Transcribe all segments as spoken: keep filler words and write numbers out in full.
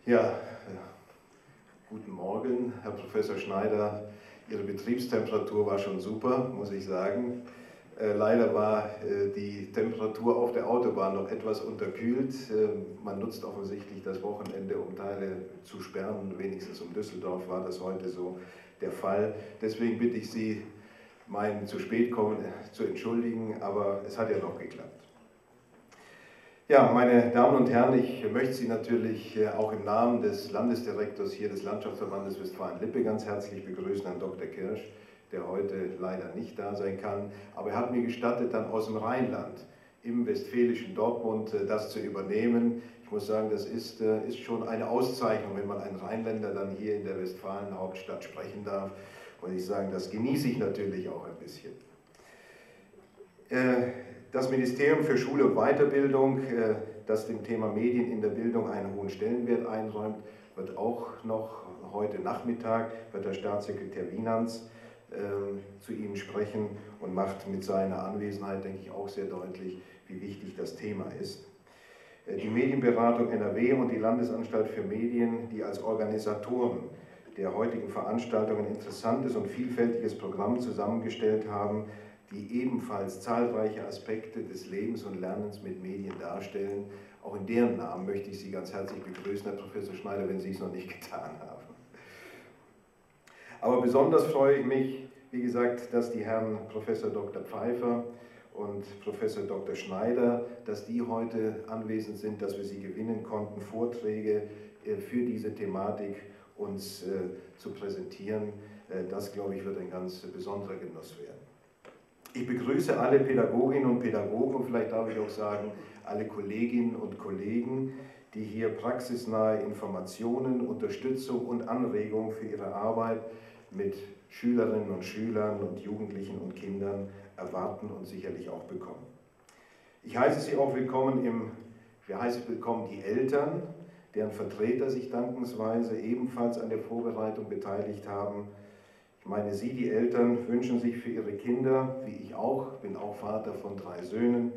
Ja, guten Morgen, Herr Professor Schneider. Ihre Betriebstemperatur war schon super, muss ich sagen. Äh, leider war äh, die Temperatur auf der Autobahn noch etwas unterkühlt. Äh, man nutzt offensichtlich das Wochenende, um Teile zu sperren. Wenigstens um Düsseldorf war das heute so der Fall. Deswegen bitte ich Sie, mein zu spät kommen zu entschuldigen, aber es hat ja noch geklappt. Ja, meine Damen und Herren, ich möchte Sie natürlich auch im Namen des Landesdirektors hier des Landschaftsverbandes Westfalen-Lippe ganz herzlich begrüßen, Herrn Doktor Kirsch, der heute leider nicht da sein kann. Aber er hat mir gestattet, dann aus dem Rheinland im westfälischen Dortmund das zu übernehmen. Ich muss sagen, das ist, ist schon eine Auszeichnung, wenn man einen Rheinländer dann hier in der Westfalen-Hauptstadt sprechen darf. Und ich sage, das genieße ich natürlich auch ein bisschen. Das Ministerium für Schule und Weiterbildung, das dem Thema Medien in der Bildung einen hohen Stellenwert einräumt, wird auch noch heute Nachmittag, wird der Staatssekretär Wienands äh, zu Ihnen sprechen und macht mit seiner Anwesenheit, denke ich, auch sehr deutlich, wie wichtig das Thema ist. Die Medienberatung N R W und die Landesanstalt für Medien, die als Organisatoren der heutigen Veranstaltung ein interessantes und vielfältiges Programm zusammengestellt haben, die ebenfalls zahlreiche Aspekte des Lebens und Lernens mit Medien darstellen. Auch in deren Namen möchte ich Sie ganz herzlich begrüßen, Herr Professor Schneider, wenn Sie es noch nicht getan haben. Aber besonders freue ich mich, wie gesagt, dass die Herren Professor Doktor Pfeiffer und Professor Doktor Schneider, dass die heute anwesend sind, dass wir sie gewinnen konnten, Vorträge für diese Thematik uns zu präsentieren. Das, glaube ich, wird ein ganz besonderer Genuss werden. Ich begrüße alle Pädagoginnen und Pädagogen und vielleicht darf ich auch sagen, alle Kolleginnen und Kollegen, die hier praxisnahe Informationen, Unterstützung und Anregungen für ihre Arbeit mit Schülerinnen und Schülern und Jugendlichen und Kindern erwarten und sicherlich auch bekommen. Ich heiße Sie auch willkommen, im, ich heiße willkommen die Eltern, deren Vertreter sich dankensweise ebenfalls an der Vorbereitung beteiligt haben. Ich meine, Sie, die Eltern, wünschen sich für Ihre Kinder, wie ich auch, bin auch Vater von drei Söhnen,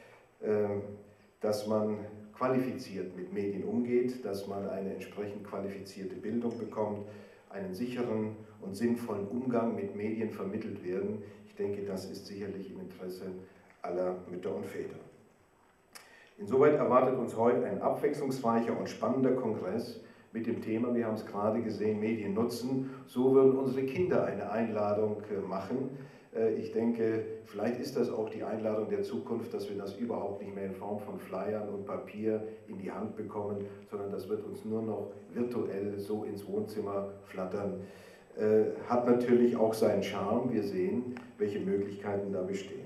dass man qualifiziert mit Medien umgeht, dass man eine entsprechend qualifizierte Bildung bekommt, einen sicheren und sinnvollen Umgang mit Medien vermittelt werden. Ich denke, das ist sicherlich im Interesse aller Mütter und Väter. Insoweit erwartet uns heute ein abwechslungsreicher und spannender Kongress mit dem Thema, wir haben es gerade gesehen, Medien nutzen. So würden unsere Kinder eine Einladung machen. Ich denke, vielleicht ist das auch die Einladung der Zukunft, dass wir das überhaupt nicht mehr in Form von Flyern und Papier in die Hand bekommen, sondern das wird uns nur noch virtuell so ins Wohnzimmer flattern. Hat natürlich auch seinen Charme. Wir sehen, welche Möglichkeiten da bestehen.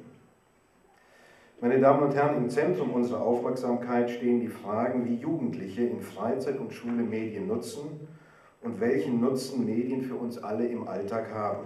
Meine Damen und Herren, im Zentrum unserer Aufmerksamkeit stehen die Fragen, wie Jugendliche in Freizeit und Schule Medien nutzen und welchen Nutzen Medien für uns alle im Alltag haben.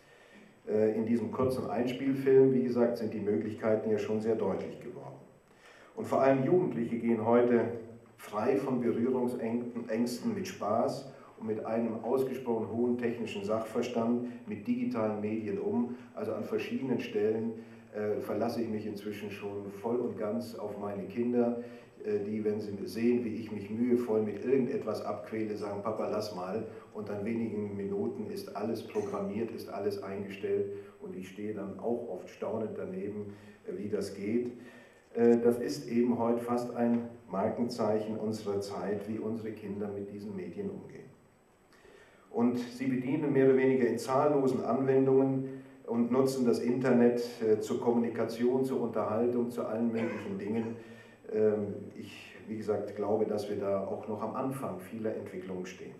In diesem kurzen Einspielfilm, wie gesagt, sind die Möglichkeiten ja schon sehr deutlich geworden. Und vor allem Jugendliche gehen heute frei von Berührungsängsten mit Spaß und mit einem ausgesprochen hohen technischen Sachverstand mit digitalen Medien um. Also an verschiedenen Stellen äh, verlasse ich mich inzwischen schon voll und ganz auf meine Kinder, äh, die, wenn sie sehen, wie ich mich mühevoll mit irgendetwas abquäle, sagen, Papa, lass mal. Und an wenigen Minuten ist alles programmiert, ist alles eingestellt und ich stehe dann auch oft staunend daneben, äh, wie das geht. Äh, das ist eben heute fast ein Markenzeichen unserer Zeit, wie unsere Kinder mit diesen Medien umgehen. Und sie bedienen mehr oder weniger in zahllosen Anwendungen und nutzen das Internet äh, zur Kommunikation, zur Unterhaltung, zu allen möglichen Dingen. Ähm, ich, wie gesagt, glaube, dass wir da auch noch am Anfang vieler Entwicklungen stehen.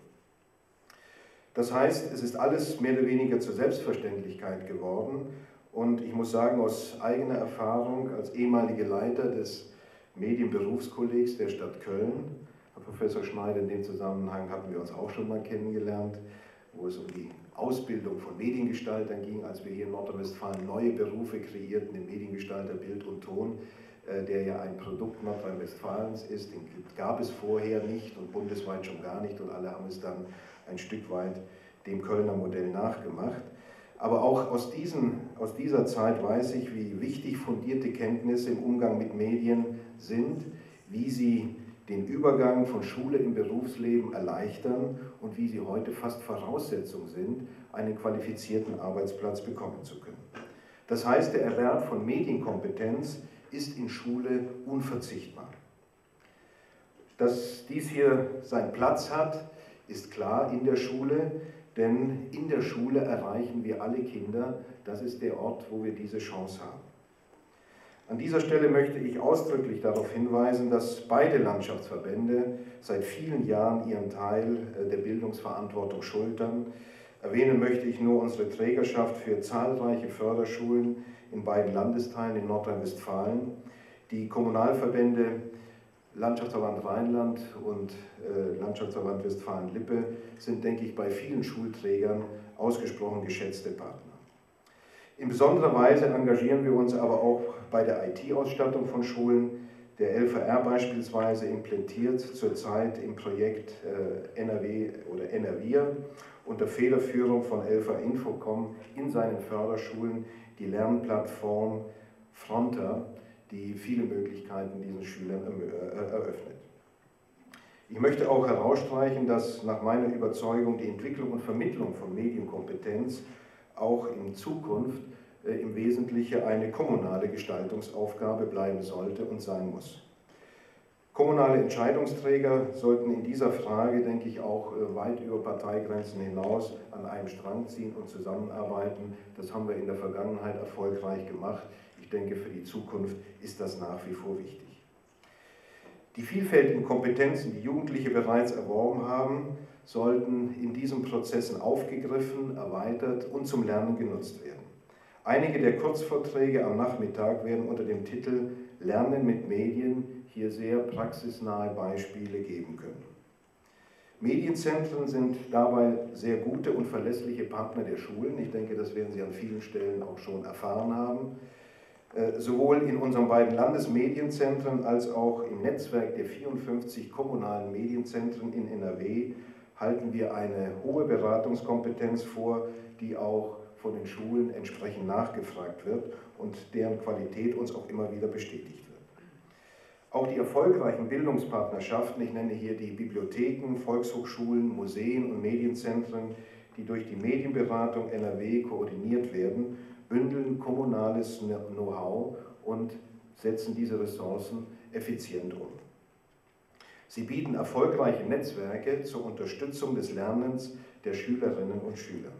Das heißt, es ist alles mehr oder weniger zur Selbstverständlichkeit geworden und ich muss sagen, aus eigener Erfahrung als ehemaliger Leiter des Medienberufskollegs der Stadt Köln, Herr Professor Schneider, in dem Zusammenhang hatten wir uns auch schon mal kennengelernt, wo es um die Ausbildung von Mediengestaltern ging, als wir hier in Nordrhein-Westfalen neue Berufe kreierten, den Mediengestalter Bild und Ton, der ja ein Produkt Nordrhein-Westfalens ist, den gab es vorher nicht und bundesweit schon gar nicht und alle haben es dann ein Stück weit dem Kölner Modell nachgemacht. Aber auch aus, diesen, aus dieser Zeit weiß ich, wie wichtig fundierte Kenntnisse im Umgang mit Medien sind, wie sie den Übergang von Schule im Berufsleben erleichtern und wie sie heute fast Voraussetzung sind, einen qualifizierten Arbeitsplatz bekommen zu können. Das heißt, der Erwerb von Medienkompetenz ist in Schule unverzichtbar. Dass dies hier seinen Platz hat, ist klar in der Schule, denn in der Schule erreichen wir alle Kinder. Das ist der Ort, wo wir diese Chance haben. An dieser Stelle möchte ich ausdrücklich darauf hinweisen, dass beide Landschaftsverbände seit vielen Jahren ihren Teil der Bildungsverantwortung schultern. Erwähnen möchte ich nur unsere Trägerschaft für zahlreiche Förderschulen in beiden Landesteilen in Nordrhein-Westfalen. Die Kommunalverbände Landschaftsverband Rheinland und äh, Landschaftsverband Westfalen-Lippe sind, denke ich, bei vielen Schulträgern ausgesprochen geschätzte Partner. In besonderer Weise engagieren wir uns aber auch bei der I T-Ausstattung von Schulen. Der L V R beispielsweise implementiert zurzeit im Projekt äh, N R W oder N R W I R unter Federführung von L V R Infocom in seinen Förderschulen die Lernplattform Fronter, die viele Möglichkeiten diesen Schülern eröffnet. Ich möchte auch herausstreichen, dass nach meiner Überzeugung die Entwicklung und Vermittlung von Medienkompetenz auch in Zukunft äh, im Wesentlichen eine kommunale Gestaltungsaufgabe bleiben sollte und sein muss. Kommunale Entscheidungsträger sollten in dieser Frage, denke ich, auch äh, weit über Parteigrenzen hinaus an einem Strang ziehen und zusammenarbeiten. Das haben wir in der Vergangenheit erfolgreich gemacht. Ich denke, für die Zukunft ist das nach wie vor wichtig. Die vielfältigen Kompetenzen, die Jugendliche bereits erworben haben, sollten in diesen Prozessen aufgegriffen, erweitert und zum Lernen genutzt werden. Einige der Kurzvorträge am Nachmittag werden unter dem Titel Lernen mit Medien hier sehr praxisnahe Beispiele geben können. Medienzentren sind dabei sehr gute und verlässliche Partner der Schulen. Ich denke, das werden Sie an vielen Stellen auch schon erfahren haben. Sowohl in unseren beiden Landesmedienzentren als auch im Netzwerk der vierundfünfzig kommunalen Medienzentren in N R W halten wir eine hohe Beratungskompetenz vor, die auch von den Schulen entsprechend nachgefragt wird und deren Qualität uns auch immer wieder bestätigt wird. Auch die erfolgreichen Bildungspartnerschaften, ich nenne hier die Bibliotheken, Volkshochschulen, Museen und Medienzentren, die durch die Medienberatung N R W koordiniert werden, bündeln kommunales Know-how und setzen diese Ressourcen effizient um. Sie bieten erfolgreiche Netzwerke zur Unterstützung des Lernens der Schülerinnen und Schüler.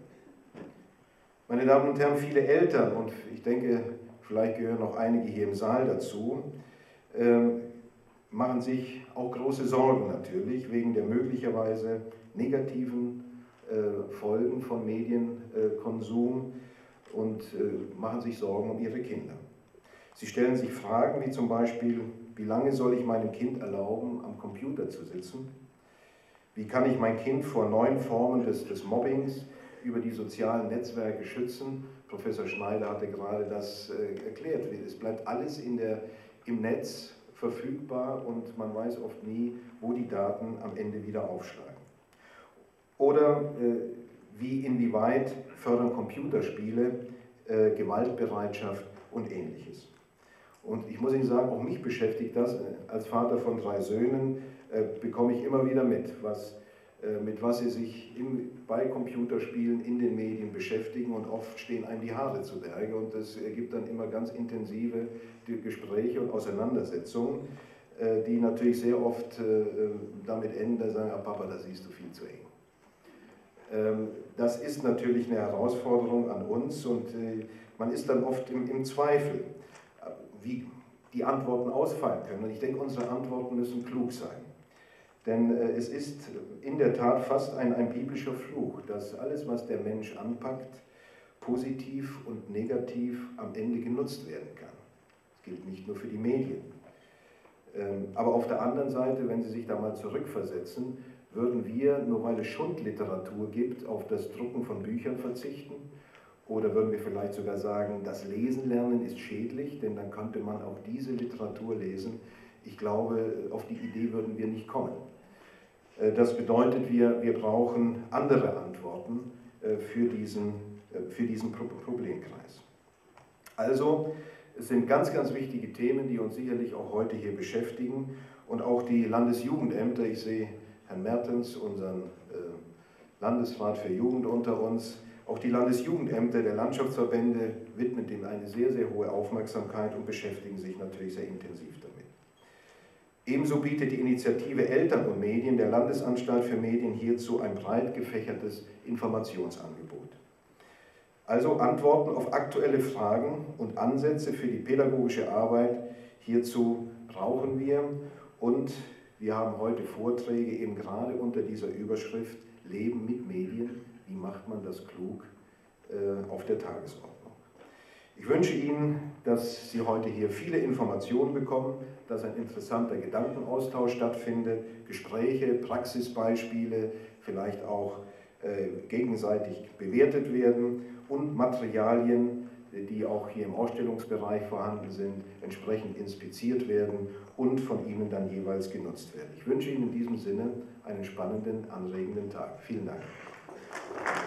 Meine Damen und Herren, viele Eltern, und ich denke, vielleicht gehören noch einige hier im Saal dazu, äh, machen sich auch große Sorgen natürlich wegen der möglicherweise negativen äh, Folgen von Medienkonsum äh, und äh, machen sich Sorgen um ihre Kinder. Sie stellen sich Fragen wie zum Beispiel, wie lange soll ich meinem Kind erlauben, am Computer zu sitzen? Wie kann ich mein Kind vor neuen Formen des, des Mobbings über die sozialen Netzwerke schützen? Professor Schneider hatte gerade das äh, erklärt. Es bleibt alles in der, im Netz verfügbar und man weiß oft nie, wo die Daten am Ende wieder aufschlagen. Oder äh, wie inwieweit fördern Computerspiele äh, Gewaltbereitschaft und Ähnliches. Und ich muss Ihnen sagen, auch mich beschäftigt das. Als Vater von drei Söhnen äh, bekomme ich immer wieder mit, was, äh, mit was sie sich im, bei Computerspielen in den Medien beschäftigen, und oft stehen einem die Haare zu Berge und das ergibt dann immer ganz intensive Gespräche und Auseinandersetzungen, äh, die natürlich sehr oft äh, damit enden, da sagen, ah, Papa, da siehst du viel zu eng. Ähm, das ist natürlich eine Herausforderung an uns und äh, man ist dann oft im, im Zweifel, wie die Antworten ausfallen können. Und ich denke, unsere Antworten müssen klug sein. Denn äh, es ist in der Tat fast ein, ein biblischer Fluch, dass alles, was der Mensch anpackt, positiv und negativ am Ende genutzt werden kann. Das gilt nicht nur für die Medien. Ähm, aber auf der anderen Seite, wenn Sie sich da mal zurückversetzen, würden wir, nur weil es Schundliteratur gibt, auf das Drucken von Büchern verzichten? Oder würden wir vielleicht sogar sagen, das Lesen lernen ist schädlich, denn dann könnte man auch diese Literatur lesen. Ich glaube, auf die Idee würden wir nicht kommen. Das bedeutet, wir, wir brauchen andere Antworten für diesen, für diesen Problemkreis. Also, es sind ganz, ganz wichtige Themen, die uns sicherlich auch heute hier beschäftigen. Und auch die Landesjugendämter, ich sehe Herrn Mertens, unseren äh, Landesrat für Jugend unter uns, auch die Landesjugendämter der Landschaftsverbände widmen dem eine sehr, sehr hohe Aufmerksamkeit und beschäftigen sich natürlich sehr intensiv damit. Ebenso bietet die Initiative Eltern und Medien der Landesanstalt für Medien hierzu ein breit gefächertes Informationsangebot. Also Antworten auf aktuelle Fragen und Ansätze für die pädagogische Arbeit hierzu brauchen wir, und wir haben heute Vorträge eben gerade unter dieser Überschrift Leben mit Medien, wie macht man das klug, äh, auf der Tagesordnung. Ich wünsche Ihnen, dass Sie heute hier viele Informationen bekommen, dass ein interessanter Gedankenaustausch stattfindet, Gespräche, Praxisbeispiele, vielleicht auch äh, gegenseitig bewertet werden und Materialien, die auch hier im Ausstellungsbereich vorhanden sind, entsprechend inspiziert werden und von Ihnen dann jeweils genutzt werden. Ich wünsche Ihnen in diesem Sinne einen spannenden, anregenden Tag. Vielen Dank.